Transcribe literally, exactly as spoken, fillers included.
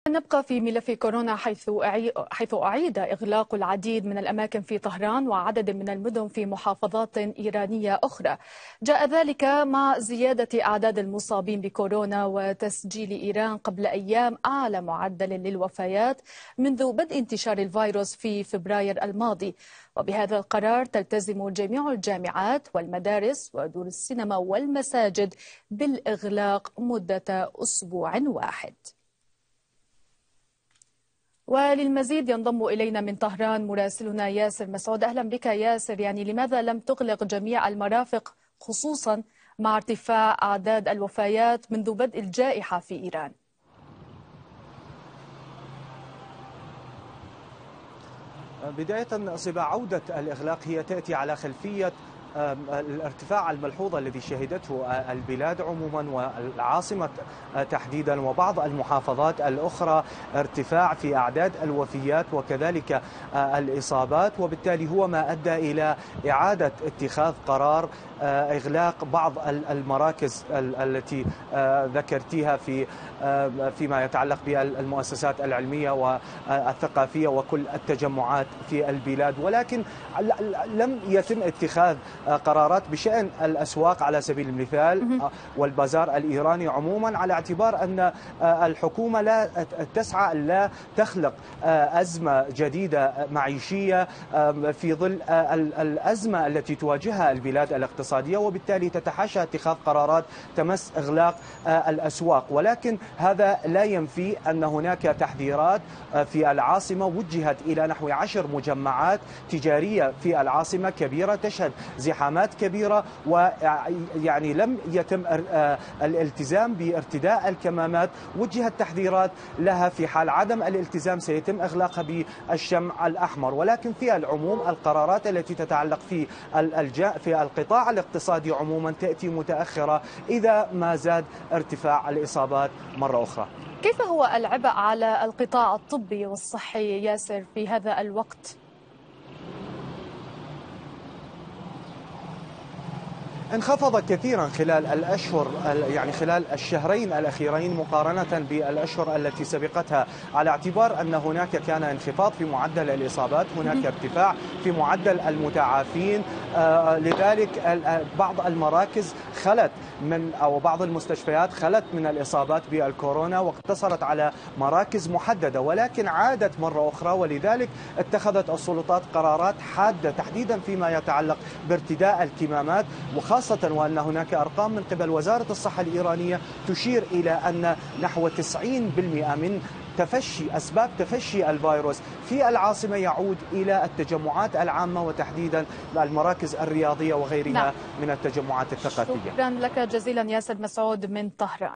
نبقى في ملف كورونا حيث حيث أعيد إغلاق العديد من الأماكن في طهران وعدد من المدن في محافظات إيرانية أخرى. جاء ذلك مع زيادة أعداد المصابين بكورونا وتسجيل إيران قبل أيام أعلى معدل للوفيات منذ بدء انتشار الفيروس في فبراير الماضي. وبهذا القرار تلتزم جميع الجامعات والمدارس ودور السينما والمساجد بالإغلاق مدة أسبوع واحد. وللمزيد ينضم إلينا من طهران مراسلنا ياسر مسعود. أهلا بك ياسر. يعني لماذا لم تغلق جميع المرافق خصوصا مع ارتفاع أعداد الوفيات منذ بدء الجائحة في إيران؟ بداية صبا عودة الإغلاق هي تأتي على خلفية الارتفاع الملحوظ الذي شهدته البلاد عموما والعاصمة تحديدا وبعض المحافظات الأخرى، ارتفاع في أعداد الوفيات وكذلك الإصابات، وبالتالي هو ما أدى إلى إعادة اتخاذ قرار إغلاق بعض المراكز التي ذكرتيها في فيما يتعلق بالمؤسسات العلمية والثقافية وكل التجمعات في البلاد. ولكن لم يتم اتخاذ قرارات بشأن الأسواق على سبيل المثال والبازار الإيراني عموما، على اعتبار أن الحكومة لا تسعى لا تخلق أزمة جديدة معيشية في ظل الأزمة التي تواجهها البلاد الاقتصادية، وبالتالي تتحاشى اتخاذ قرارات تمس إغلاق الأسواق. ولكن هذا لا ينفي أن هناك تحذيرات في العاصمة وجهت إلى نحو عشر مجمعات تجارية في العاصمة كبيرة تشهد زحامات كبيرة، ويعني لم يتم الالتزام بارتداء الكمامات. وجهت تحذيرات لها في حال عدم الالتزام سيتم إغلاقها بالشمع الأحمر. ولكن في العموم القرارات التي تتعلق في الجاء في القطاع الاقتصادي عموما تأتي متأخرة إذا ما زاد ارتفاع الإصابات مرة أخرى. كيف هو العبء على القطاع الطبي والصحي ياسر في هذا الوقت؟ انخفض كثيرا خلال الأشهر يعني خلال الشهرين الأخيرين مقارنة بالأشهر التي سبقتها، على اعتبار أن هناك كان انخفاض في معدل الإصابات، هناك ارتفاع في معدل المتعافين. آه لذلك بعض المراكز خلت من أو بعض المستشفيات خلت من الإصابات بالكورونا واقتصرت على مراكز محددة، ولكن عادت مرة أخرى. ولذلك اتخذت السلطات قرارات حادة تحديدا فيما يتعلق بارتداء الكمامات، وخاصة خاصة وأن هناك أرقام من قبل وزارة الصحة الإيرانية تشير إلى أن نحو تسعين بالمئة من تفشي أسباب تفشي الفيروس في العاصمة يعود إلى التجمعات العامة وتحديدا المراكز الرياضية وغيرها نعم. من التجمعات الثقافية. شكرا لك جزيلا ياسر مسعود من طهران.